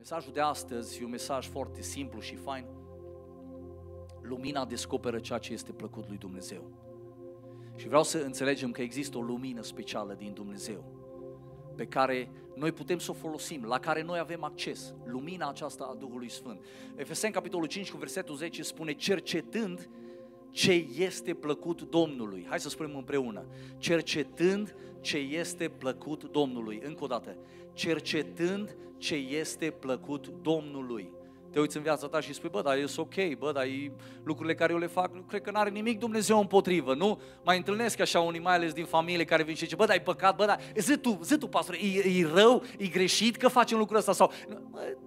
Mesajul de astăzi e un mesaj foarte simplu și fain. Lumina descoperă ceea ce este plăcut lui Dumnezeu. Și vreau să înțelegem că există o lumină specială din Dumnezeu pe care noi putem să o folosim, la care noi avem acces. Lumina aceasta a Duhului Sfânt. Efeseni, capitolul 5, cu versetul 10 spune: cercetând ce este plăcut Domnului. Hai să spunem împreună. Cercetând ce este plăcut Domnului. Încă o dată. Cercetând ce este plăcut Domnului. Te uiți în viața ta și spui: bă, dar e ok, bă, dar lucrurile care eu le fac, cred că n-are nimic Dumnezeu împotrivă, nu? Mai întâlnesc așa unii, mai ales din familie, care vin și zice: bă, dar e păcat, bă, dar zi tu, pastor, e rău, e greșit că facem lucrul ăsta sau... Bă,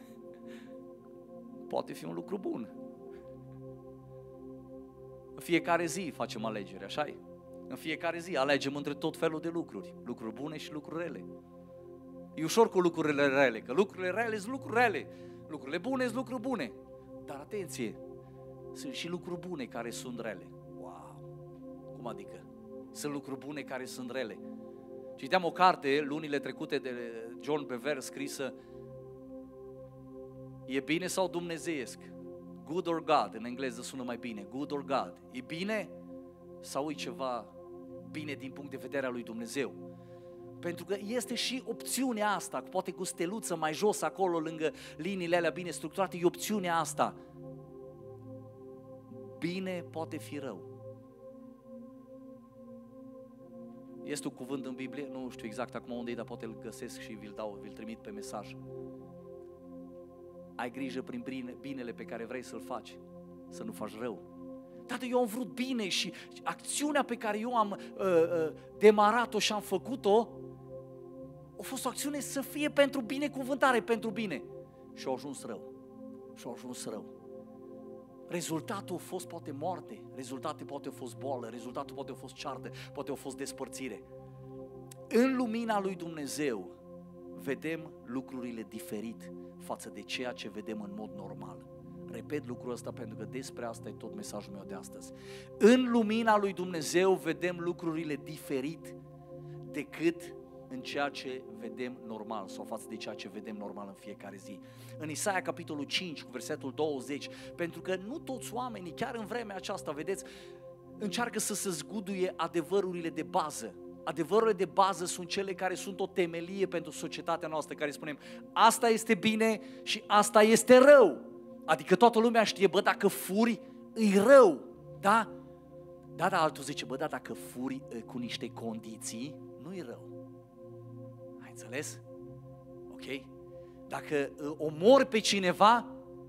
poate fi un lucru bun. În fiecare zi facem alegeri, așa-i? În fiecare zi alegem între tot felul de lucruri, lucruri bune și lucruri rele. E ușor cu lucrurile rele, că lucrurile rele sunt lucruri rele. Lucrurile bune sunt lucruri bune. Dar atenție, sunt și lucruri bune care sunt rele. Wow! Cum adică? Sunt lucruri bune care sunt rele. Citeam o carte lunile trecute de John Bevere scrisă: e bine sau dumnezeiesc? Good or God, în engleză sună mai bine. Good or God. E bine sau e ceva bine din punct de vedere al lui Dumnezeu? Pentru că este și opțiunea asta, poate cu steluță mai jos acolo, lângă liniile alea bine structurate, e opțiunea asta. Bine poate fi rău. Este un cuvânt în Biblie, nu știu exact acum unde e, dar poate îl găsesc și vi-l trimit pe mesaj. Ai grijă prin binele pe care vrei să-l faci, să nu faci rău. Tată, eu am vrut bine și acțiunea pe care eu am demarat-o și am făcut-o a fost o acțiune să fie pentru binecuvântare, pentru bine. Și a ajuns rău. Rezultatul a fost poate moarte, rezultatul poate a fost boală, rezultatul poate a fost ceartă, poate a fost despărțire. În lumina lui Dumnezeu vedem lucrurile diferit față de ceea ce vedem în mod normal. Repet lucrul ăsta pentru că despre asta e tot mesajul meu de astăzi. În lumina lui Dumnezeu vedem lucrurile diferit decât în ceea ce vedem normal sau față de ceea ce vedem normal în fiecare zi. În Isaia capitolul 5 cu versetul 20, pentru că nu toți oamenii, chiar în vremea aceasta, vedeți, încearcă să se zguduie adevărurile de bază. Adevărurile de bază sunt cele care sunt o temelie pentru societatea noastră, care spunem: asta este bine și asta este rău. Adică toată lumea știe: bă, dacă furi, e rău, da? Da, dar altul zice: bă, da, dacă furi cu niște condiții, nu e rău. Ai înțeles? Ok? Dacă omori pe cineva,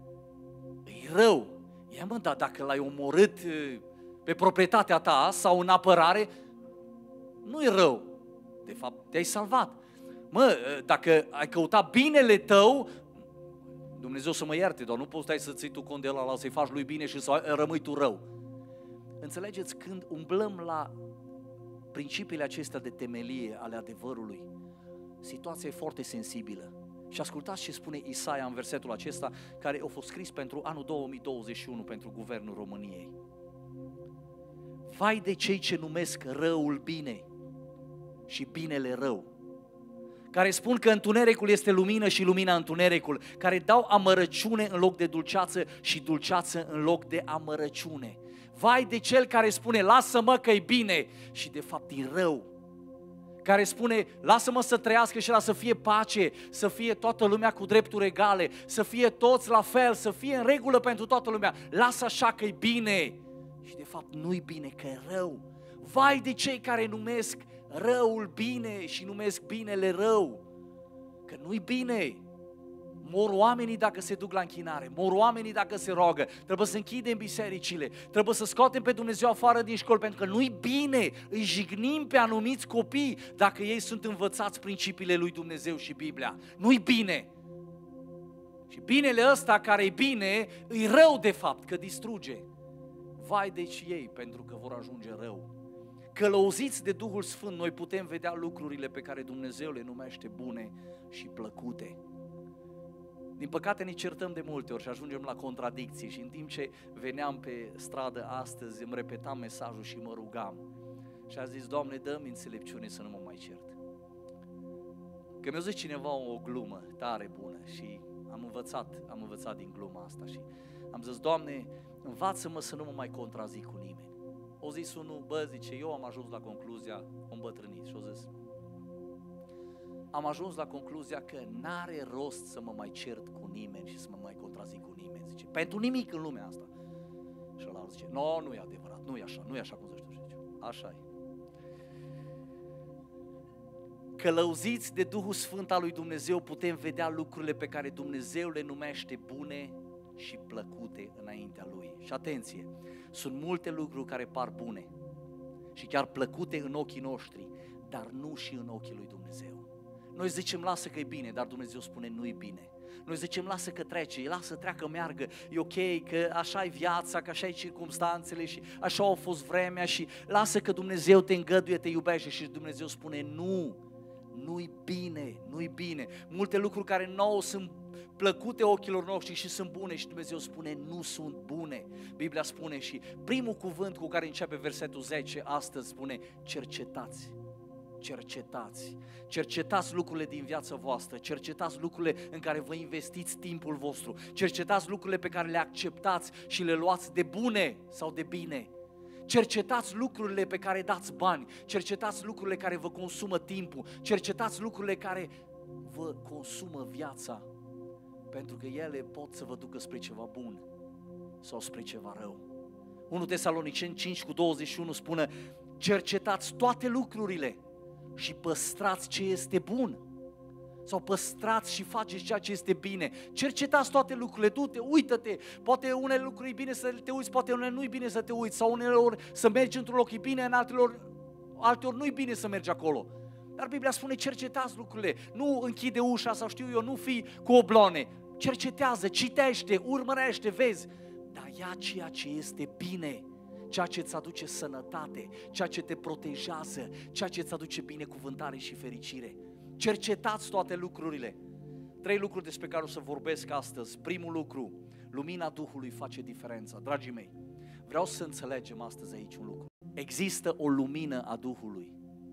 e rău. Ia mă, dar dacă l-ai omorât pe proprietatea ta sau în apărare, nu e rău. De fapt, te-ai salvat. Mă, dacă ai căutat binele tău, Dumnezeu să mă ierte, dar nu poți stai să ții tu cont de ăla, să-i faci lui bine și să rămâi tu rău. Înțelegeți, când umblăm la principiile acestea de temelie ale adevărului, situația e foarte sensibilă. Și ascultați ce spune Isaia în versetul acesta, care a fost scris pentru anul 2021, pentru Guvernul României. Vai de cei ce numesc răul bine și binele rău, care spun că întunericul este lumină și lumina întunericul, care dau amărăciune în loc de dulceață și dulceață în loc de amărăciune. Vai de cel care spune: lasă-mă că-i bine și de fapt e rău. Care spune: lasă-mă să trăiască și să fie pace, să fie toată lumea cu drepturi egale, să fie toți la fel, să fie în regulă pentru toată lumea. Lasă așa că-i bine și de fapt nu-i bine, că e rău. Vai de cei care numesc răul bine și numesc binele rău, că nu-i bine. Mor oamenii dacă se duc la închinare, mor oamenii dacă se roagă, trebuie să închidem bisericile, trebuie să scoatem pe Dumnezeu afară din școli, pentru că nu-i bine, îi jignim pe anumiți copii dacă ei sunt învățați principiile lui Dumnezeu și Biblia. Nu-i bine. Și binele ăsta care e bine, e rău de fapt, că distruge. Vai deci ei, pentru că vor ajunge rău. Călăuziți de Duhul Sfânt, noi putem vedea lucrurile pe care Dumnezeu le numește bune și plăcute. Din păcate ne certăm de multe ori și ajungem la contradicții și în timp ce veneam pe stradă astăzi îmi repetam mesajul și mă rugam și a zis: Doamne, dă-mi înțelepciune să nu mă mai cert. Că mi-a zis cineva o glumă tare bună și am învățat din gluma asta și am zis, Doamne, învață-mă să nu mă mai contrazic cu nimeni. O zis unul, zice, eu am ajuns la concluzia, am îmbătrânit și o zis, am ajuns la concluzia că n-are rost să mă mai cert cu nimeni și să mă mai contrazic cu nimeni, zice, pentru nimic în lumea asta. Și ăla zice, nu e adevărat, nu e așa cum zici tu, zice, așa e. Călăuziți de Duhul Sfânt al lui Dumnezeu putem vedea lucrurile pe care Dumnezeu le numește bune și plăcute înaintea Lui. Și atenție, sunt multe lucruri care par bune și chiar plăcute în ochii noștri, dar nu și în ochii lui Dumnezeu. Noi zicem, lasă că e bine, dar Dumnezeu spune, nu e bine. Noi zicem, lasă că trece, lasă treacă, meargă, e ok, că așa e viața, că așa e circumstanțele și așa a fost vremea și lasă că Dumnezeu te îngăduie, te iubește și Dumnezeu spune, nu-i bine, nu-i bine. Multe lucruri care nouă sunt plăcute ochilor noștri și sunt bune și Dumnezeu spune, nu sunt bune. Biblia spune și primul cuvânt cu care începe versetul 10 astăzi spune, cercetați lucrurile din viața voastră, cercetați lucrurile în care vă investiți timpul vostru, cercetați lucrurile pe care le acceptați și le luați de bune sau de bine. Cercetați lucrurile pe care dați bani, cercetați lucrurile care vă consumă timpul, cercetați lucrurile care vă consumă viața, pentru că ele pot să vă ducă spre ceva bun sau spre ceva rău. 1 Tesaloniceni 5:21 spune, cercetați toate lucrurile și păstrați ce este bun. Sau păstrați și faceți ceea ce este bine. Cercetați toate lucrurile, du-te, uită-te. Poate unele lucruri e bine să te uiți, poate unele nu e bine să te uiți. Sau uneori să mergi într-un loc e bine, în alteori nu e bine să mergi acolo. Dar Biblia spune, cercetați lucrurile. Nu închide ușa sau știu eu, nu fii cu oblone. Cercetează, citește, urmărește, vezi. Dar ia ceea ce este bine. Ceea ce îți aduce sănătate, ceea ce te protejează, ceea ce îți aduce binecuvântare și fericire. Cercetați toate lucrurile. 3 lucruri despre care o să vorbesc astăzi. Primul lucru, lumina Duhului face diferența. Dragii mei, vreau să înțelegem astăzi aici un lucru. Există o lumină a Duhului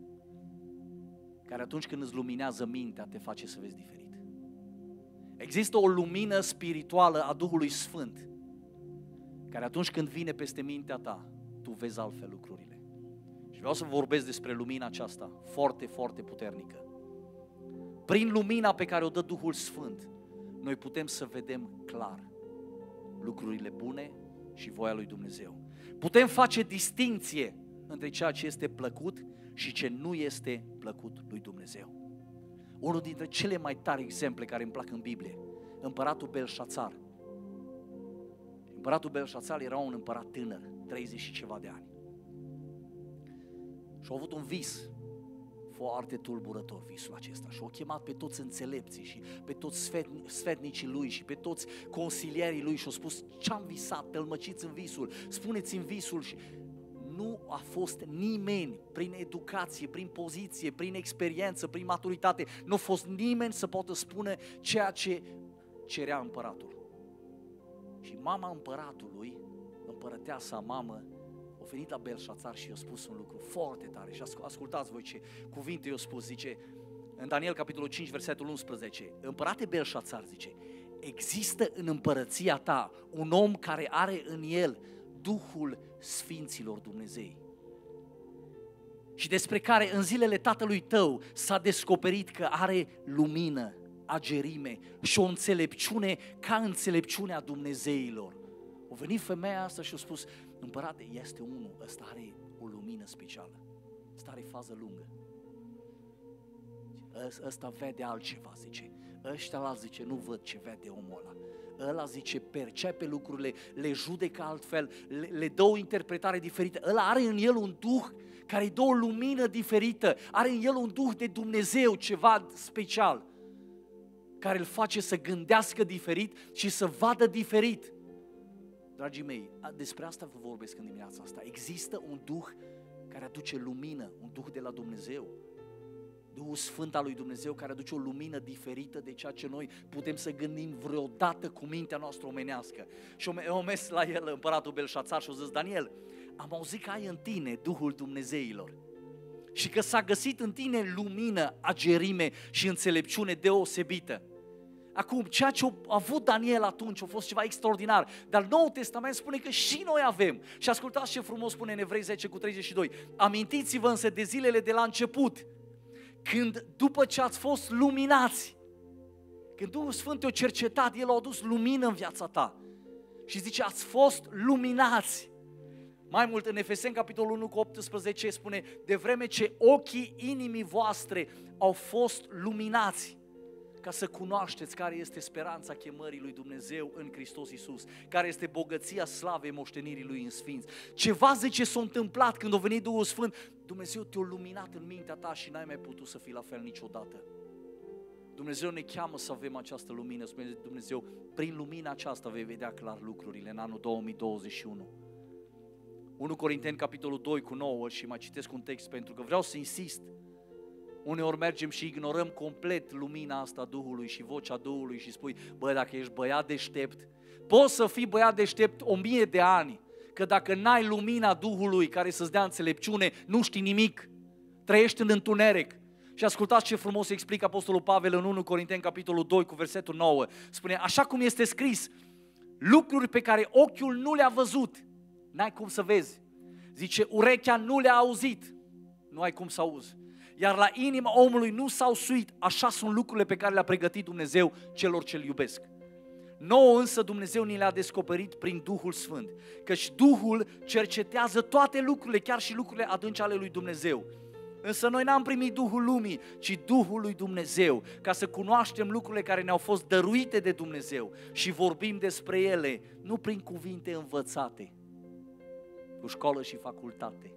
care atunci când îți luminează mintea te face să vezi diferit. Există o lumină spirituală a Duhului Sfânt care atunci când vine peste mintea ta, tu vezi altfel lucrurile. Și vreau să vorbesc despre lumina aceasta foarte, foarte puternică. Prin lumina pe care o dă Duhul Sfânt, noi putem să vedem clar lucrurile bune și voia lui Dumnezeu. Putem face distinție între ceea ce este plăcut și ce nu este plăcut lui Dumnezeu. Unul dintre cele mai tari exemple care îmi plac în Biblie, împăratul Belșațar. Împăratul Belșațar era un împărat tânăr, 30 și ceva de ani. Și a avut un vis foarte tulburător, visul acesta, și a chemat pe toți înțelepții și pe toți sfetnicii lui și pe toți consilierii lui și a spus, ce-am visat, tălmăciți în visul, spuneți în visul. Și nu a fost nimeni, prin educație, prin poziție, prin experiență, prin maturitate, nu a fost nimeni să poată spune ceea ce cerea împăratul. Și mama împăratului, împărăteasa mamă, a venit la Belșațar și i-a spus un lucru foarte tare. Și ascultați voi ce cuvinte i-a spus, zice, în Daniel capitolul 5, versetul 11, împărate Belșațar, zice, există în împărăția ta un om care are în el Duhul Sfinților Dumnezei și despre care în zilele tatălui tău s-a descoperit că are lumină, agerime și o înțelepciune ca înțelepciunea Dumnezeilor. A venit femeia asta și a spus, împărate, este unul, ăsta are o lumină specială, ăsta are fază lungă, ăsta vede altceva, zice, ăștia zice, nu văd ce vede omul ăla. Ăla, zice, percepe lucrurile, le judecă altfel, le dă o interpretare diferită. Ăla are în el un duh care îi dă o lumină diferită, are în el un duh de Dumnezeu, ceva special, care îl face să gândească diferit și să vadă diferit. Dragii mei, despre asta vă vorbesc în dimineața asta. Există un duh care aduce lumină, un duh de la Dumnezeu. Duhul Sfânt al lui Dumnezeu care aduce o lumină diferită de ceea ce noi putem să gândim vreodată cu mintea noastră omenească. Și au mers la el împăratul Belșațar și au zis, Daniel, am auzit că ai în tine Duhul Dumnezeilor și că s-a găsit în tine lumină, agerime și înțelepciune deosebită. Acum, ceea ce a avut Daniel atunci a fost ceva extraordinar, dar Noul Testament spune că și noi avem. Și ascultați ce frumos spune în Evrei 10:32. Amintiți-vă însă de zilele de la început, când după ce ați fost luminați, când Duhul Sfânt te-a cercetat, El a adus lumină în viața ta. Și zice, ați fost luminați. Mai mult, în Efeseni, capitolul 1:18, spune, de vreme ce ochii inimii voastre au fost luminați, ca să cunoașteți care este speranța chemării lui Dumnezeu în Hristos Iisus, care este bogăția slavei moștenirii lui în sfinți. Ceva, zice, s-a întâmplat când a venit Duhul Sfânt, Dumnezeu te-a luminat în mintea ta și n-ai mai putut să fii la fel niciodată. Dumnezeu ne cheamă să avem această lumină, spune Dumnezeu, prin lumina aceasta vei vedea clar lucrurile în anul 2021. 1 Corinteni, capitolul 2:9 și mai citesc un text pentru că vreau să insist. Uneori mergem și ignorăm complet lumina asta a Duhului și vocea Duhului și spui, bă, dacă ești băiat deștept, poți să fii băiat deștept 1000 de ani, că dacă n-ai lumina Duhului care să-ți dea înțelepciune, nu știi nimic, trăiești în întuneric. Și ascultați ce frumos explică Apostolul Pavel în 1 Corinteni, capitolul 2, cu versetul 9. Spune, așa cum este scris, lucruri pe care ochiul nu le-a văzut, n-ai cum să vezi. Zice, urechea nu le-a auzit, nu ai cum să auzi. Iar la inima omului nu s-au suit, așa sunt lucrurile pe care le-a pregătit Dumnezeu celor ce-L iubesc. Nouă însă Dumnezeu ni le-a descoperit prin Duhul Sfânt, căci Duhul cercetează toate lucrurile, chiar și lucrurile adânci ale lui Dumnezeu. Însă noi n-am primit Duhul lumii, ci Duhul lui Dumnezeu, ca să cunoaștem lucrurile care ne-au fost dăruite de Dumnezeu și vorbim despre ele, nu prin cuvinte învățate, cu școală și facultate,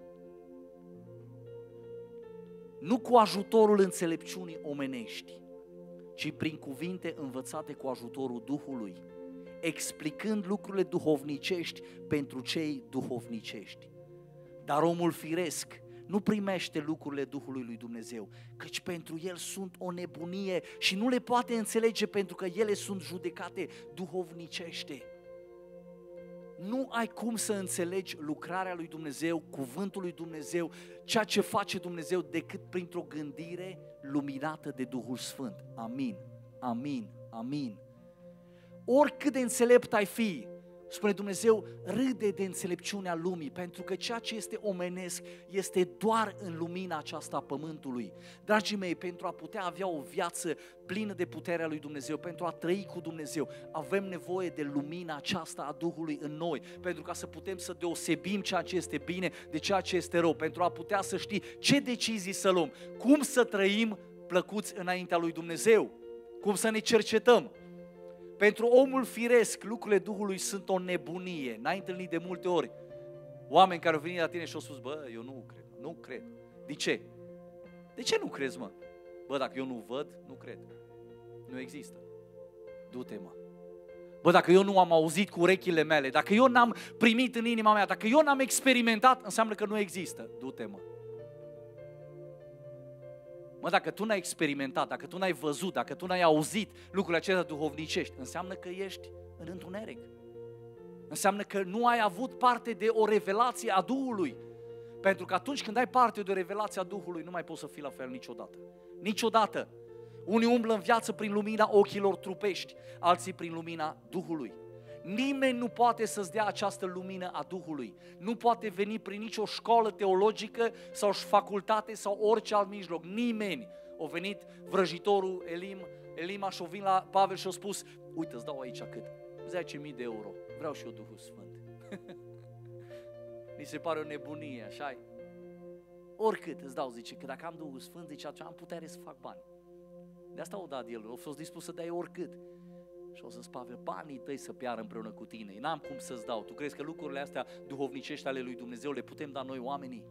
nu cu ajutorul înțelepciunii omenești, ci prin cuvinte învățate cu ajutorul Duhului, explicând lucrurile duhovnicești pentru cei duhovnicești. Dar omul firesc nu primește lucrurile Duhului lui Dumnezeu, căci pentru el sunt o nebunie și nu le poate înțelege pentru că ele sunt judecate duhovnicește. Nu ai cum să înțelegi lucrarea lui Dumnezeu, cuvântul lui Dumnezeu, ceea ce face Dumnezeu decât printr-o gândire luminată de Duhul Sfânt. Amin, amin, amin. Oricât de înțelept ai fi, spune Dumnezeu, râde de înțelepciunea lumii, pentru că ceea ce este omenesc este doar în lumina aceasta a pământului. Dragii mei, pentru a putea avea o viață plină de puterea lui Dumnezeu, pentru a trăi cu Dumnezeu, avem nevoie de lumina aceasta a Duhului în noi, pentru ca să putem să deosebim ceea ce este bine de ceea ce este rău, pentru a putea să știi ce decizii să luăm, cum să trăim plăcuți înaintea lui Dumnezeu, cum să ne cercetăm. Pentru omul firesc, lucrurile Duhului sunt o nebunie. N-ai întâlnit de multe ori oameni care au venit la tine și au spus, bă, eu nu cred. De ce? De ce nu crezi, mă? Bă, dacă eu nu văd, nu cred. Nu există. Du-te, mă. Bă, dacă eu nu am auzit cu urechile mele, dacă eu n-am primit în inima mea, dacă eu n-am experimentat, înseamnă că nu există. Du-te, mă. Mă, dacă tu n-ai experimentat, dacă tu n-ai văzut, dacă tu n-ai auzit lucrurile acestea duhovnicești, înseamnă că ești în întuneric. Înseamnă că nu ai avut parte de o revelație a Duhului. Pentru că atunci când ai parte de o revelație a Duhului, nu mai poți să fii la fel niciodată. Niciodată. Unii umblă în viață prin lumina ochilor trupești, alții prin lumina Duhului. Nimeni nu poate să-ți dea această lumină a Duhului. Nu poate veni prin nicio școală teologică sau facultate sau orice alt mijloc. Nimeni. A venit vrăjitorul Elima și-o vin la Pavel și-a spus, uite, îți dau aici cât? 10.000 de euro. Vreau și eu Duhul Sfânt. Mi se pare o nebunie, așa-i? Oricât îți dau, zice, că dacă am Duhul Sfânt, zice, atunci am putere să fac bani. De asta o dat el, a fost dispus să dai oricât. Și o să-ți Pavel, banii tăi să piară împreună cu tine, n-am cum să-ți dau. Tu crezi că lucrurile astea duhovnicești ale lui Dumnezeu le putem da noi oamenii?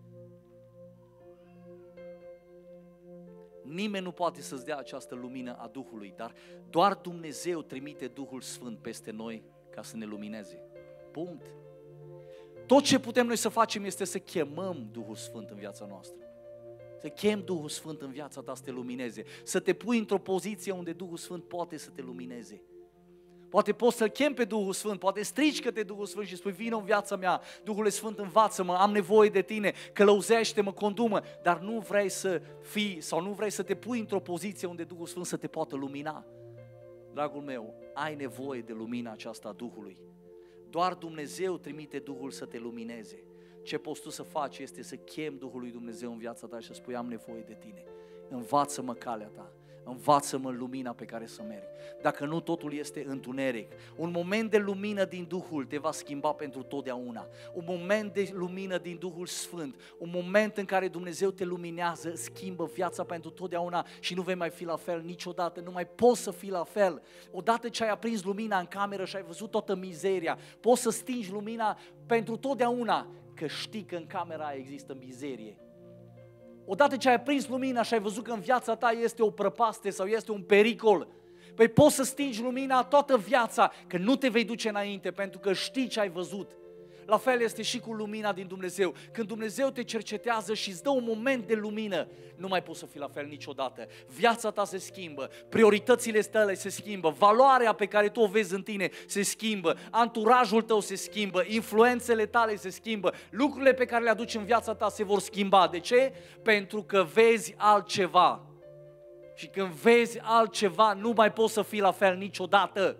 Nimeni nu poate să-ți dea această lumină a Duhului, dar doar Dumnezeu trimite Duhul Sfânt peste noi ca să ne lumineze. Punct. Tot ce putem noi să facem este să chemăm Duhul Sfânt în viața noastră. Să chem Duhul Sfânt în viața ta să te lumineze, să te pui într-o poziție unde Duhul Sfânt poate să te lumineze. Poate poți să-L chem pe Duhul Sfânt, poate strici către Duhul Sfânt și spui, vină în viața mea, Duhul Sfânt învață-mă, am nevoie de tine, călăuzește-mă, condumă, dar nu vrei să fii sau nu vrei să te pui într-o poziție unde Duhul Sfânt să te poată lumina. Dragul meu, ai nevoie de lumina aceasta a Duhului. Doar Dumnezeu trimite Duhul să te lumineze. Ce poți tu să faci este să chemi Duhul lui Dumnezeu în viața ta și să spui: am nevoie de tine. Învață-mă calea ta. Învață-mă lumina pe care să merg. Dacă nu, totul este întuneric. Un moment de lumină din Duhul te va schimba pentru totdeauna. Un moment de lumină din Duhul Sfânt, un moment în care Dumnezeu te luminează, schimbă viața pentru totdeauna și nu vei mai fi la fel niciodată, nu mai poți să fii la fel. Odată ce ai aprins lumina în cameră și ai văzut toată mizeria, poți să stingi lumina pentru totdeauna, că știi că în camera aia există mizerie. Odată ce ai aprins lumina și ai văzut că în viața ta este o prăpastie sau este un pericol, păi poți să stingi lumina toată viața, că nu te vei duce înainte, pentru că știi ce ai văzut. La fel este și cu lumina din Dumnezeu. Când Dumnezeu te cercetează și îți dă un moment de lumină, nu mai poți să fii la fel niciodată. Viața ta se schimbă, prioritățile tale se schimbă, valoarea pe care tu o vezi în tine se schimbă, anturajul tău se schimbă, influențele tale se schimbă, lucrurile pe care le aduci în viața ta se vor schimba. De ce? Pentru că vezi altceva. Și când vezi altceva, nu mai poți să fii la fel niciodată.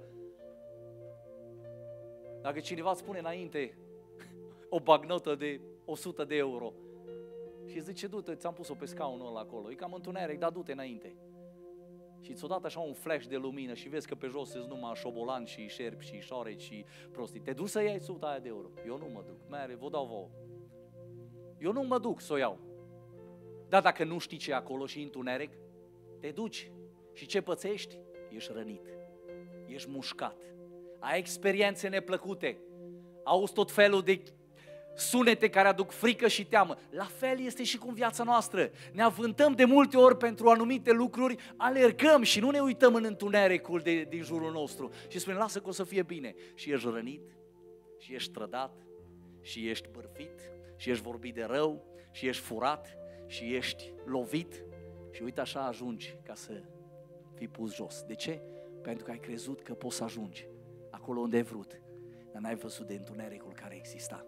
Dacă cineva îți spune înainte o bagnotă de 100 de euro și zice: du-te, ți-am pus-o pe scaunul ăla acolo, e cam întuneric, dar du-te înainte. Și ți-o dat așa un flash de lumină și vezi că pe jos sunt numai șobolani și șerpi și șoreci și prostii. Te duci să iei 100 aia de euro? Eu nu mă duc, vă dau vouă. Eu nu mă duc să o iau. Dar dacă nu știi ce e acolo și întuneric, te duci și ce pățești? Ești rănit, ești mușcat, ai experiențe neplăcute, auzi tot felul de sunete care aduc frică și teamă. La fel este și cu viața noastră. Ne avântăm de multe ori pentru anumite lucruri, alergăm și nu ne uităm în întunericul din jurul nostru și spunem: lasă că o să fie bine. Și ești rănit, și ești trădat, și ești bârfit, și ești vorbit de rău, și ești furat, și ești lovit și uite așa ajungi ca să fii pus jos. De ce? Pentru că ai crezut că poți să ajungi acolo unde ai vrut, dar n-ai văzut de întunericul care exista.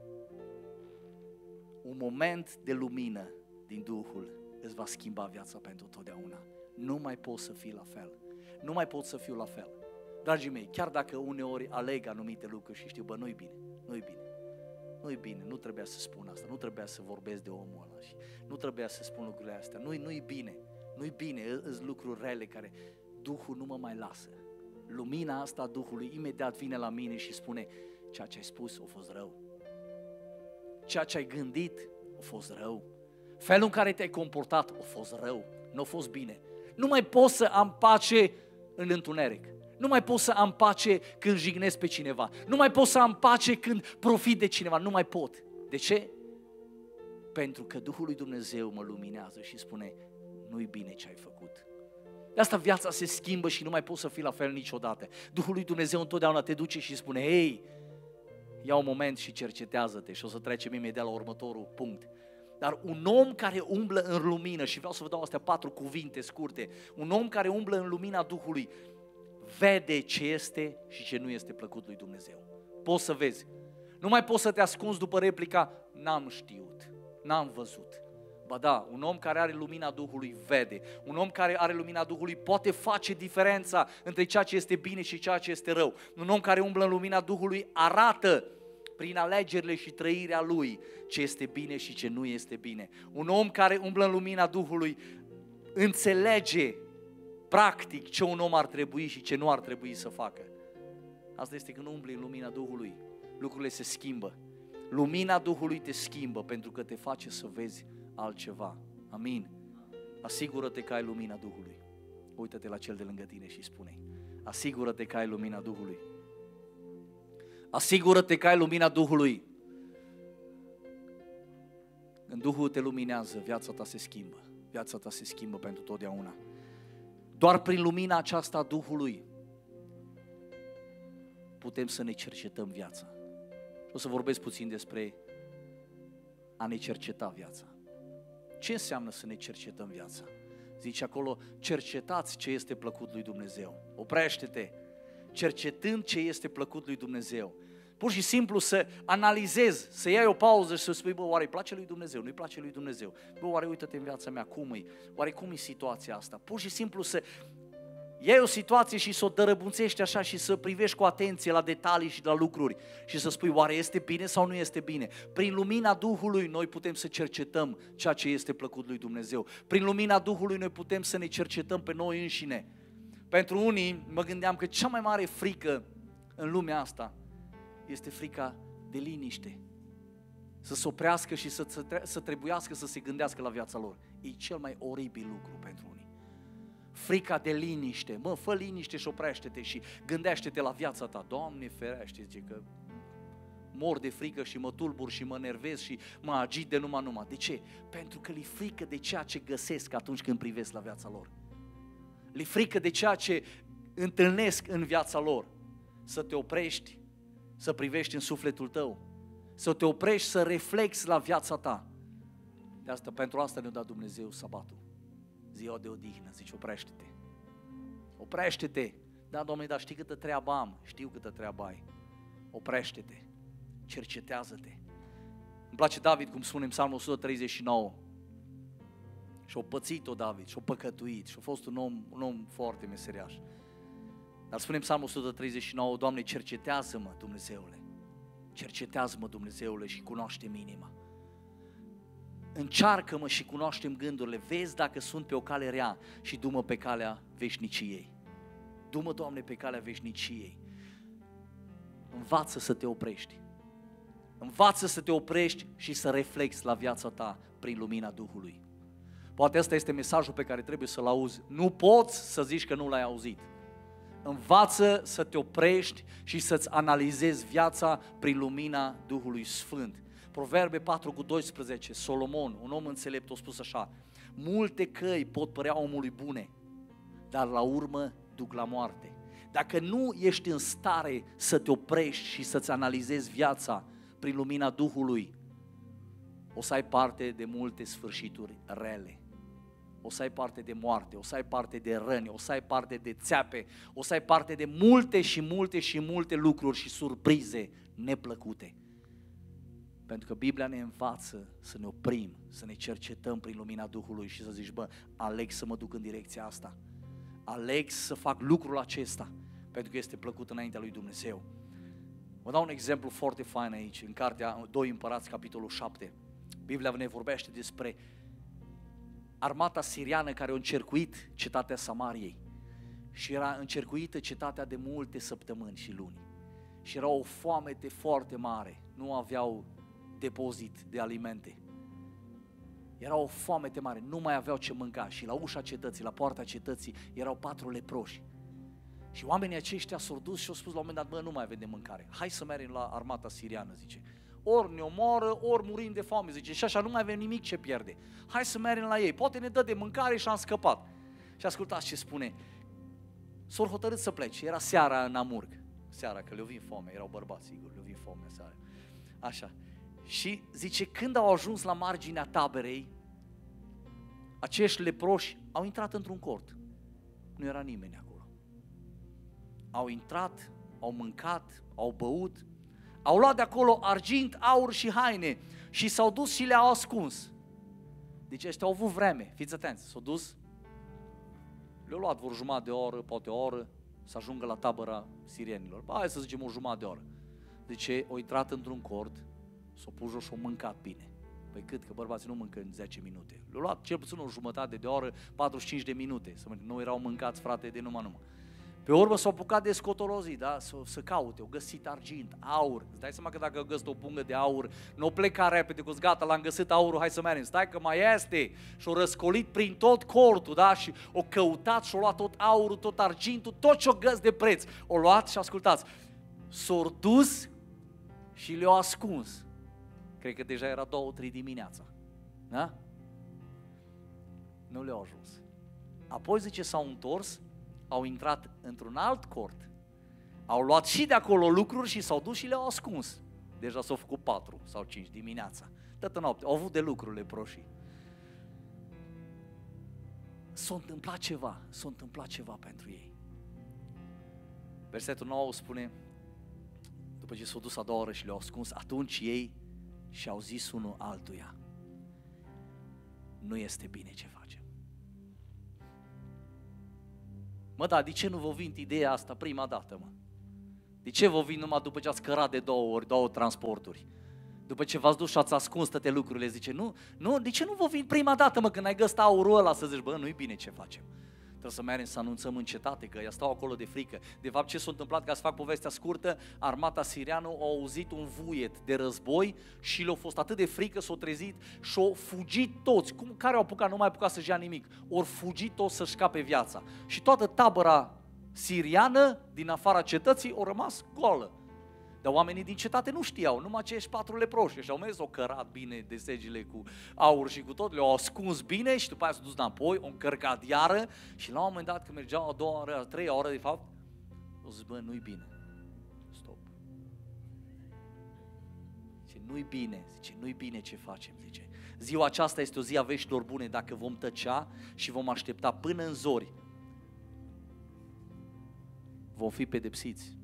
Un moment de lumină din Duhul îți va schimba viața pentru totdeauna. Nu mai poți să fii la fel. Nu mai pot să fiu la fel. Dragii mei, chiar dacă uneori aleg anumite lucruri și știu: nu-i bine, nu-i bine. Nu-i bine, nu trebuia să spun asta, nu trebuia să vorbesc de omul ăla și nu trebuia să spun lucrurile astea. Nu-i bine, nu-i bine, sunt lucruri rele care Duhul nu mă mai lasă. Lumina asta a Duhului imediat vine la mine și spune: ceea ce ai spus a fost rău. Ceea ce ai gândit a fost rău. Felul în care te-ai comportat a fost rău, nu a fost bine. Nu mai pot să am pace în întuneric. Nu mai pot să am pace când jignesc pe cineva. Nu mai pot să am pace când profit de cineva. Nu mai pot. De ce? Pentru că Duhul lui Dumnezeu mă luminează și spune: nu-i bine ce ai făcut. De asta viața se schimbă și nu mai poți să fii la fel niciodată. Duhul lui Dumnezeu întotdeauna te duce și spune: hei, ia un moment și cercetează-te. Și o să trecem imediat la următorul punct. Dar un om care umblă în lumină, și vreau să vă dau astea 4 cuvinte scurte, un om care umblă în lumina Duhului vede ce este și ce nu este plăcut lui Dumnezeu. Poți să vezi. Nu mai poți să te ascunzi după replica: n-am știut, n-am văzut. Ba da, un om care are lumina Duhului vede. Un om care are lumina Duhului poate face diferența între ceea ce este bine și ceea ce este rău. Un om care umblă în lumina Duhului arată prin alegerile și trăirea lui ce este bine și ce nu este bine. Un om care umblă în lumina Duhului înțelege practic ce un om ar trebui și ce nu ar trebui să facă. Asta este când umbli în lumina Duhului. Lucrurile se schimbă. Lumina Duhului te schimbă pentru că te face să vezi altceva. Amin. Asigură-te că ai lumina Duhului. Uită-te la cel de lângă tine și spune: asigură-te că ai lumina Duhului. Asigură-te că ai lumina Duhului. Când Duhul te luminează, viața ta se schimbă. Viața ta se schimbă pentru totdeauna. Doar prin lumina aceasta a Duhului putem să ne cercetăm viața. O să vorbesc puțin despre a ne cerceta viața. Ce înseamnă să ne cercetăm viața? Zice acolo: cercetați ce este plăcut lui Dumnezeu. Oprește-te, cercetând ce este plăcut lui Dumnezeu. Pur și simplu să analizezi, să iei o pauză și să spui: bă, oare îi place lui Dumnezeu? Nu-i place lui Dumnezeu? Bă, oare uită-te în viața mea, cum e? Oare cum e situația asta? Pur și simplu să Iei o situație și să o dărăbunțești așa și să privești cu atenție la detalii și la lucruri și să spui, oare este bine sau nu este bine? Prin lumina Duhului noi putem să cercetăm ceea ce este plăcut lui Dumnezeu. Prin lumina Duhului noi putem să ne cercetăm pe noi înșine. Pentru unii mă gândeam că cea mai mare frică în lumea asta este frica de liniște. Să se oprească și să trebuiască să se gândească la viața lor. E cel mai oribil lucru pentru unii. Frica de liniște. Mă, fă liniște și oprește-te și gândește-te la viața ta. Doamne ferește, zice că mor de frică și mă tulbur și mă nervez și mă agit de numai. De ce? Pentru că li frică de ceea ce găsesc atunci când privesc la viața lor. Li frică de ceea ce întâlnesc în viața lor. Să te oprești, să privești în sufletul tău, să te oprești, să reflexi la viața ta. Pentru asta ne-a dat Dumnezeu sabatul, ziua de odihnă, zice oprește-te. Oprește-te. Da, Doamne, dar știi câtă treabă am? Știu câtă treabă ai. Oprește-te, cercetează-te. Îmi place David cum spune în Psalmul 139. Și-a pățit-o David, și-a păcătuit, și-a fost un om foarte meseriaș. Dar spune în Psalmul 139, Doamne, cercetează-mă, Dumnezeule. Cercetează-mă, Dumnezeule, și cunoaște-mi inima. Încearcă-mă și cunoaște-mi gândurile, vezi dacă sunt pe o cale rea și du-mă pe calea veșniciei. Du-mă, Doamne, pe calea veșniciei. Învață să te oprești. Învață să te oprești și să reflexi la viața ta prin lumina Duhului. Poate ăsta este mesajul pe care trebuie să-l auzi. Nu poți să zici că nu l-ai auzit. Învață să te oprești și să-ți analizezi viața prin lumina Duhului Sfânt. Proverbe 4:12, Solomon, un om înțelept, a spus așa: multe căi pot părea omului bune, dar la urmă duc la moarte. Dacă nu ești în stare să te oprești și să-ți analizezi viața prin lumina Duhului, o să ai parte de multe sfârșituri rele. O să ai parte de moarte, o să ai parte de răni, o să ai parte de țeape, o să ai parte de multe lucruri și surprize neplăcute. Pentru că Biblia ne învață să ne oprim, să ne cercetăm prin lumina Duhului și să zici, bă, aleg să mă duc în direcția asta. Aleg să fac lucrul acesta, pentru că este plăcut înaintea lui Dumnezeu. Vă dau un exemplu foarte fain aici, în cartea 2 Împărați, capitolul 7. Biblia ne vorbește despre armata siriană care a încercuit cetatea Samariei și era încercuită cetatea de multe săptămâni și luni și era o foamete foarte mare, nu aveau depozit de alimente, era o foamete mare, nu mai aveau ce mânca și la ușa cetății, la poarta cetății erau 4 leproși și oamenii aceștia s-au dus și au spus la un moment dat, bă, nu mai avem de mâncare, hai să mergem la armata siriană, zice. Ori ne omoară, ori murim de foame, zice, și așa nu mai avem nimic ce pierde. Hai să mergem la ei, poate ne dă de mâncare și am scăpat. Și ascultați ce spune, s-au hotărât să plece, era seara în Amurg, seara, că le-o vin foame, erau bărbați, sigur, le-o vin foame seara. Așa, și zice, când au ajuns la marginea taberei, acești leproși au intrat într-un cort, nu era nimeni acolo. Au intrat, au mâncat, au băut, au luat de acolo argint, aur și haine și s-au dus și le-au ascuns. Deci ăștia au avut vreme, fiți atenți, s-au dus, le-au luat vreo jumătate de oră, poate o oră, să ajungă la tabăra sirienilor. Hai să zicem o jumătate de oră. Deci au intrat într-un cort, s-au pus jos și au mâncat bine. Păi cât? Că bărbații nu mâncă în 10 minute. Le-au luat cel puțin o jumătate de oră, 45 de minute. Nu erau mâncați, frate, de numai. Pe urmă s-au apucat de scotolozii, da? Să caute, au găsit argint, aur. Îți dai seama că dacă au găsit o pungă de aur, nu pleca repede, că gata, l-am găsit aurul, hai să mergem. Stai că mai este. Și-au răscolit prin tot cortul, da? Și au căutat și-au luat tot aurul, tot argintul, tot ce-o găs de preț. Au luat și ascultați, s-au dus și le-au ascuns. Cred că deja era 2-3 dimineața, da? Nu le-au ajuns. Apoi zice, s-au întors, au intrat într-un alt cort, au luat și de acolo lucruri și s-au dus și le-au ascuns. Deja s-au făcut 4 sau 5 dimineața, toată noapte, au avut de lucru leproșii. S-a întâmplat ceva pentru ei. Versetul 9 spune, după ce s-au dus a doua oră și le-au ascuns, atunci ei și-au zis unul altuia, nu este bine ce facem. Mă, da, de ce nu vă vin ideea asta prima dată, mă? De ce vă vin numai după ce ați cărat de 2 ori, 2 transporturi? După ce v-ați dus și ați ascuns toate lucrurile, zice, nu, de ce nu vă vin prima dată, mă, când ai găsit aurul ăla să zici, bă, nu-i bine ce facem. Trebuie să mergem să anunțăm în cetate, că ea stau acolo de frică. De fapt, ce s-a întâmplat, ca să fac povestea scurtă, armata siriană a auzit un vuiet de război și le-a fost atât de frică, s-au trezit și au fugit toți. Care au apucat, nu mai apucat să-și ia nimic. Au fugit toți să-și scape viața. Și toată tabăra siriană, din afara cetății, au rămas goală. Dar oamenii din cetate nu știau, numai acești 4 leproși și au mers, au cărat bine de segile cu aur și cu tot, le-au ascuns bine și după aia s-au dus înapoi, au încărcat iară și la un moment dat când mergeau a 2-a oră, a 3-a oră de fapt, au zis, bă, nu-i bine, stop. Zice, nu-i bine, zice, nu-i bine ce facem, zice. Ziua aceasta este o zi a veștilor bune, dacă vom tăcea și vom aștepta până în zori, vom fi pedepsiți.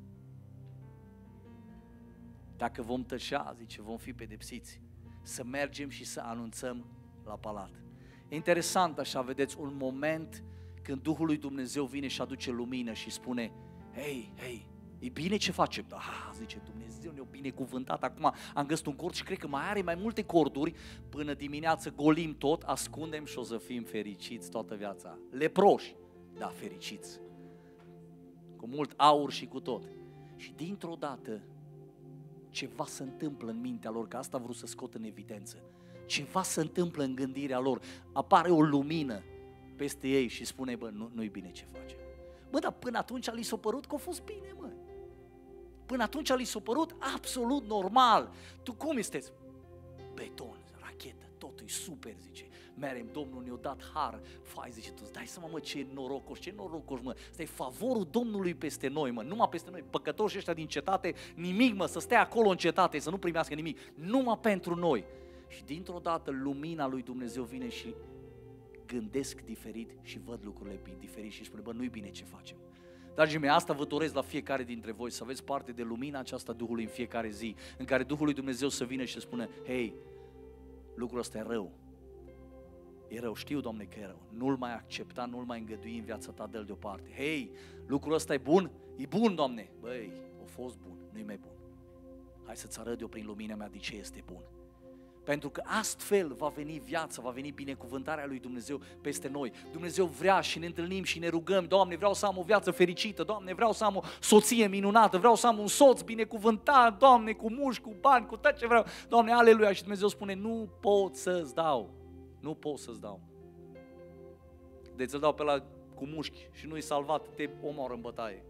Dacă vom tăcea, zice, vom fi pedepsiți. Să mergem și să anunțăm la palat. E interesant așa, vedeți, un moment când Duhul lui Dumnezeu vine și aduce lumină și spune, hei, e bine ce facem? Zice, Dumnezeu ne-a binecuvântat, acum am găsit un cord și cred că mai are mai multe corduri, până dimineață golim tot, ascundem și o să fim fericiți toată viața. Leproși, da, fericiți. Cu mult aur și cu tot. Și dintr-o dată, ceva se întâmplă în mintea lor, că asta a vrut să scot în evidență. Ceva se întâmplă în gândirea lor, apare o lumină peste ei și spune, bă, nu-i bine ce facem. Bă, dar până atunci li s-a părut că a fost bine, mă. Până atunci li s-a părut absolut normal. Tu cum sunteți? Beton, rachetă, totul e super, zice. Merem, Domnul ne-a dat har. Fai, zice, tu îți dai seama, mă, ce norocoși, mă. Ăsta e favorul Domnului peste noi, mă, numai peste noi. Păcătoși ăștia din cetate, nimic, mă, să stea acolo în cetate, să nu primească nimic, numai pentru noi. Și dintr-o dată lumina lui Dumnezeu vine și gândesc diferit și văd lucrurile diferit și spune, bă, nu-i bine ce facem. Dragii mei, asta vă doresc la fiecare dintre voi, să aveți parte de lumina aceasta Duhului în fiecare zi, în care Duhul lui Dumnezeu să vină și să spună, hei, lucrul ăsta e rău. E rău, știu, Doamne, că e rău. Nu-l mai accepta, nu-l mai îngădui în viața ta, dă-l deoparte. Hei, lucrul ăsta e bun? E bun, Doamne. Băi, a fost bun, nu-i mai bun. Hai să-ți arăt eu prin lumina mea de ce este bun. Pentru că astfel va veni viața, va veni binecuvântarea lui Dumnezeu peste noi. Dumnezeu vrea și ne întâlnim și ne rugăm, Doamne, vreau să am o viață fericită, Doamne, vreau să am o soție minunată, vreau să am un soț binecuvântat, Doamne, cu mușchi, cu bani, cu tot ce vreau. Doamne, aleluia, și Dumnezeu spune, nu pot să-ți dau. Nu pot să-ți dau. Deci îl dau pe ăla cu mușchi și nu-i salvat, te omoară în bătaie.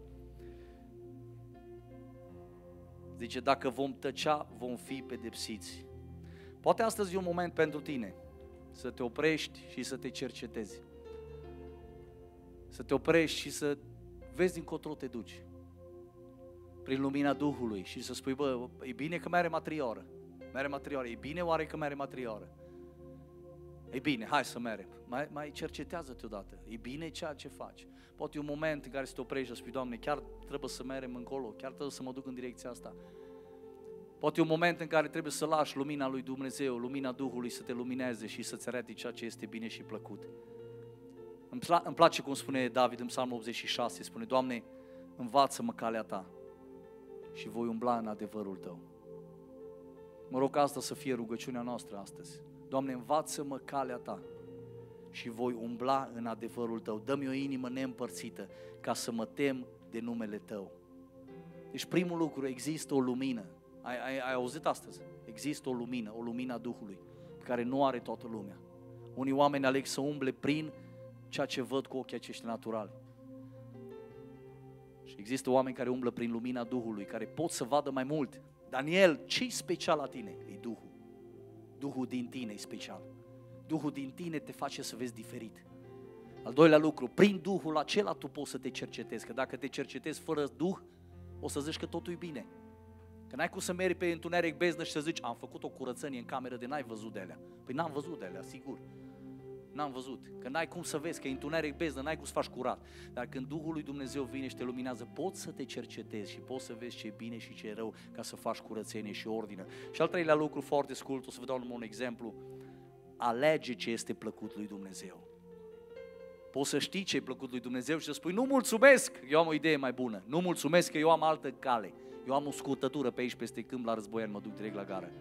Zice, dacă vom tăcea, vom fi pedepsiți. Poate astăzi e un moment pentru tine să te oprești și să te cercetezi. Să te oprești și să vezi încotro te duci. Prin lumina Duhului și să spui, bă, e bine că mergem a 3 ore. Mergem a 3 ore. E bine oare că mergem a 3 ore? E bine, hai să mergem. Mai cercetează-te odată. E bine ceea ce faci. Poate e un moment în care să te oprești și să spui, Doamne, chiar trebuie să mergem încolo, chiar trebuie să mă duc în direcția asta. Poate e un moment în care trebuie să lași lumina lui Dumnezeu, lumina Duhului să te lumineze și să-ți arate ceea ce este bine și plăcut. Îmi place cum spune David în Psalmul 86, spune, Doamne, învață-mă calea Ta și voi umbla în adevărul Tău. Mă rog ca asta să fie rugăciunea noastră astăzi. Doamne, învață-mă calea Ta și voi umbla în adevărul Tău. Dă-mi o inimă neîmpărțită ca să mă tem de numele Tău. Deci primul lucru, există o lumină. Ai auzit astăzi? Există o lumină a Duhului, pe care nu are toată lumea. Unii oameni aleg să umble prin ceea ce văd cu ochii aceștia naturali. Și există oameni care umblă prin lumina Duhului, care pot să vadă mai mult. Daniel, ce-i special la tine? E Duhul. Duhul din tine e special. Duhul din tine te face să vezi diferit. Al doilea lucru, prin Duhul acela tu poți să te cercetezi, că dacă te cercetezi fără Duh, o să zici că totul e bine. Că n-ai cum să mergi pe întuneric beznă și să zici, am făcut o curățenie în cameră de n-ai văzut de alea. Păi n-am văzut de alea, sigur. N-am văzut. Că n-ai cum să vezi, că e întuneric beznă, n-ai cum să faci curat. Dar când Duhul lui Dumnezeu vine și te luminează, poți să te cercetezi și poți să vezi ce e bine și ce e rău ca să faci curățenie și ordine. Și al treilea lucru foarte scurt, o să vă dau numai un exemplu. Alege ce este plăcut lui Dumnezeu. Poți să știi ce-i plăcut lui Dumnezeu și să spui, nu mulțumesc, eu am o idee mai bună, nu mulțumesc că eu am altă cale, eu am o scurtătură pe aici, peste câmp, la Războiani, mă duc direct la gară.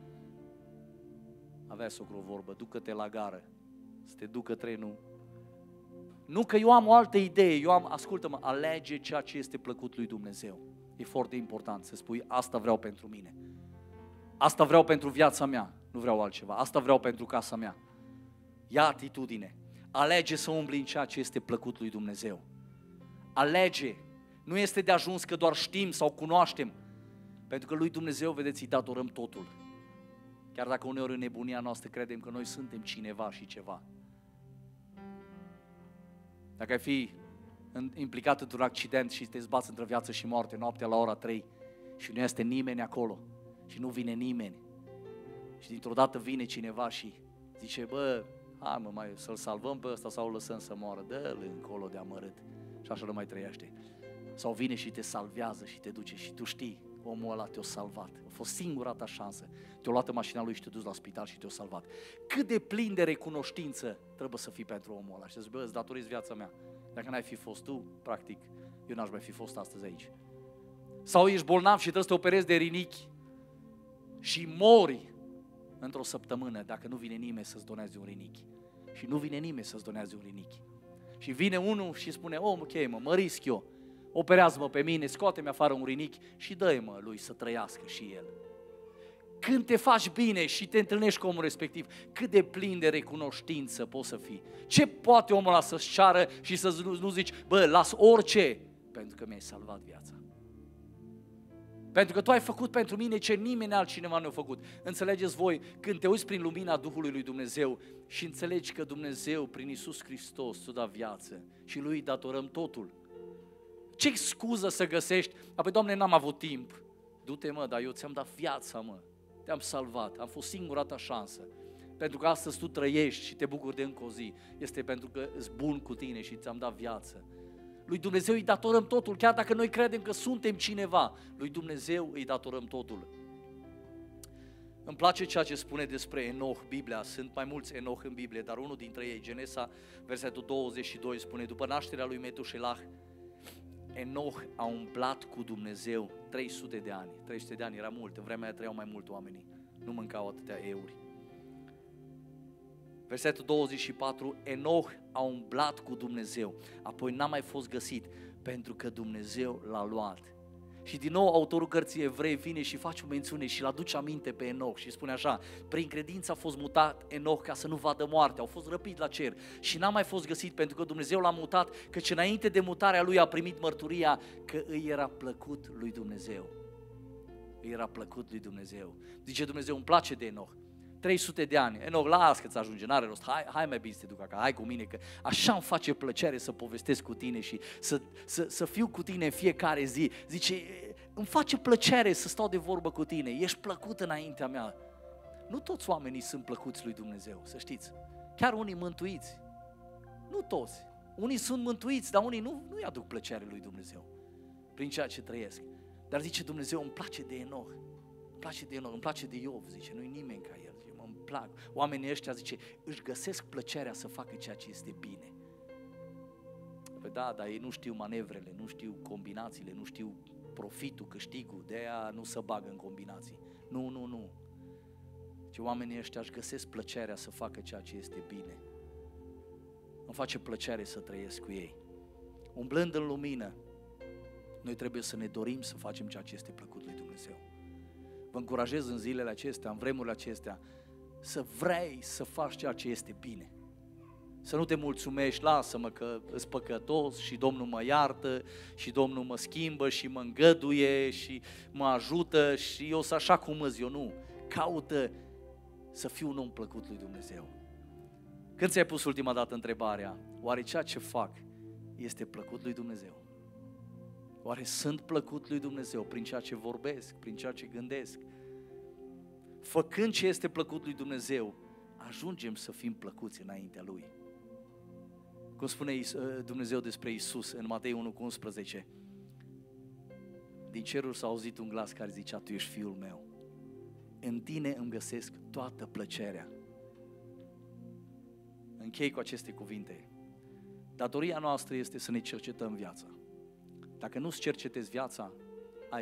Avea socru o vorbă, ducă-te la gară, să te ducă trenul. Nu că eu am o altă idee, ascultă-mă, alege ceea ce este plăcut lui Dumnezeu. E foarte important să spui, asta vreau pentru mine, asta vreau pentru viața mea, nu vreau altceva, asta vreau pentru casa mea. Ia atitudine, alege să umbli în ceea ce este plăcut lui Dumnezeu. Alege, nu este de ajuns că doar știm sau cunoaștem, pentru că lui Dumnezeu, vedeți, îi datorăm totul. Chiar dacă uneori în nebunia noastră credem că noi suntem cineva și ceva. Dacă ai fi implicat într-un accident și te zbați între viață și moarte noaptea la ora 3 și nu este nimeni acolo și nu vine nimeni și dintr-o dată vine cineva și zice, bă, hai mă, mai să-l salvăm pe ăsta sau îl lăsăm să moară, dă-l încolo de amărât și așa nu mai trăiește. Sau vine și te salvează și te duce și tu știi, omul ăla te-a salvat, a fost singura ta șansă, te-a luat în mașina lui și te-a dus la spital și te-a salvat. Cât de plin de recunoștință trebuie să fii pentru omul ăla și să zici, bă, îți datoriți viața mea. Dacă n-ai fi fost tu, practic, eu n-aș mai fi fost astăzi aici. Sau ești bolnav și trebuie să te operezi de rinichi și mori într-o săptămână dacă nu vine nimeni să-ți doneze un rinichi. Și nu vine nimeni să-ți doneze un rinichi. Și vine unul și spune, ok, mă risc eu, operează-mă pe mine, scoate-mi afară un rinichi și dă-i mă lui să trăiască și el. Când te faci bine și te întâlnești cu omul respectiv, cât de plin de recunoștință poți să fii. Ce poate omul ăla să-ți ceară și să nu zici, bă, las orice, pentru că mi-ai salvat viața. Pentru că tu ai făcut pentru mine ce nimeni altcineva nu a făcut. Înțelegeți voi, când te uiți prin lumina Duhului lui Dumnezeu și înțelegi că Dumnezeu, prin Iisus Hristos, ți-a dat viață și lui îi datorăm totul. Ce scuză să găsești? Apoi, Doamne, n-am avut timp. Du-te, mă, dar eu ți-am dat viața, mă. Te-am salvat, am fost singura ta șansă. Pentru că astăzi tu trăiești și te bucuri de încă o zi. Este pentru că ești bun cu tine și ți-am dat viață. Lui Dumnezeu îi datorăm totul, chiar dacă noi credem că suntem cineva. Lui Dumnezeu îi datorăm totul. Îmi place ceea ce spune despre Enoch Biblia. Sunt mai mulți Enoch în Biblie, dar unul dintre ei, Genesa, versetul 22, spune, după nașterea lui Metușelah, Enoch a umblat cu Dumnezeu 300 de ani. 300 de ani era mult, în vremea aia trăiau mai mult oamenii. Nu mâncau atâtea euri. Versetul 24, Enoch a umblat cu Dumnezeu, apoi n-a mai fost găsit, pentru că Dumnezeu l-a luat. Și din nou autorul cărții Evrei vine și face o mențiune și îl aduce aminte pe Enoch și spune așa, prin credință a fost mutat Enoch ca să nu vadă moartea, au fost răpit la cer și n-a mai fost găsit pentru că Dumnezeu l-a mutat, căci înainte de mutarea lui a primit mărturia că îi era plăcut lui Dumnezeu. Îi era plăcut lui Dumnezeu. Zice Dumnezeu, îmi place de Enoch. 300 de ani, Enoch, las că-ți ajunge, n-are rost, hai mai bine să te duc acasă, hai cu mine, că așa îmi face plăcere să povestesc cu tine și să fiu cu tine în fiecare zi. Zice, îmi face plăcere să stau de vorbă cu tine, ești plăcut înaintea mea. Nu toți oamenii sunt plăcuți lui Dumnezeu, să știți, chiar unii mântuiți, nu toți, unii sunt mântuiți, dar unii nu-i aduc plăcere lui Dumnezeu prin ceea ce trăiesc. Dar zice Dumnezeu, îmi place de Enoch, îmi place de Enoch, îmi place de Iov, zice, nu-i nimeni ca el. Plac. Oamenii ăștia, zice, își găsesc plăcerea să facă ceea ce este bine. Păi da, dar ei nu știu manevrele, nu știu combinațiile, nu știu profitul, câștigul, de aia nu se bagă în combinații. Nu. Ce oamenii ăștia își găsesc plăcerea să facă ceea ce este bine. Îmi face plăcere să trăiesc cu ei. Umblând în lumină, noi trebuie să ne dorim să facem ceea ce este plăcut lui Dumnezeu. Vă încurajez în zilele acestea, în vremurile acestea, să vrei să faci ceea ce este bine. Să nu te mulțumești, lasă-mă că îs păcătos și Domnul mă iartă și Domnul mă schimbă și mă îngăduie și mă ajută și eu să așa cum îs, eu nu. Caută să fii un om plăcut lui Dumnezeu. Când ți-ai pus ultima dată întrebarea, oare ceea ce fac este plăcut lui Dumnezeu? Oare sunt plăcut lui Dumnezeu prin ceea ce vorbesc, prin ceea ce gândesc? Făcând ce este plăcut lui Dumnezeu, ajungem să fim plăcuți înaintea Lui. Cum spune Dumnezeu despre Iisus în Matei 1,11, din cerul s-a auzit un glas care zicea, tu ești Fiul meu, în tine îmi găsesc toată plăcerea. Închei cu aceste cuvinte. Datoria noastră este să ne cercetăm viața. Dacă nu-ți cercetezi viața, ai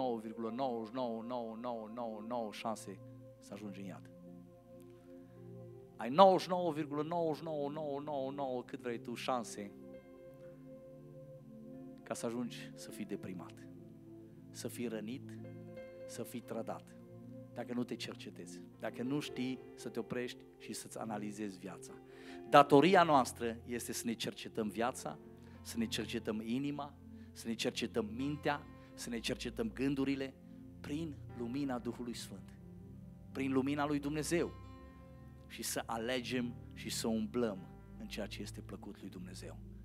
99,99999 șanse să ajungi în iad. Ai 99,99999 cât vrei tu șanse ca să ajungi să fii deprimat, să fii rănit, să fii trădat. Dacă nu te cercetezi, dacă nu știi să te oprești și să-ți analizezi viața. Datoria noastră este să ne cercetăm viața, să ne cercetăm inima, să ne cercetăm mintea, să ne cercetăm gândurile prin lumina Duhului Sfânt, prin lumina lui Dumnezeu și să alegem și să umblăm în ceea ce este plăcut lui Dumnezeu.